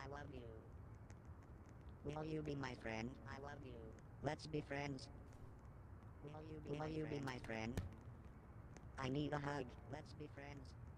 love you. Will you be my friend? I love you. Let's be friends. Will you be Will my you be friend? my friend? I need a hug. Let's be friends.